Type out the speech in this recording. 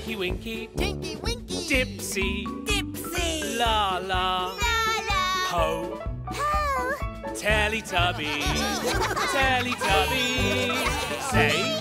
Tinky Winky, Tinky Winky, Dipsy, Dipsy, La La, La, Ho, Ho, Teletubbies, Teletubbies. Say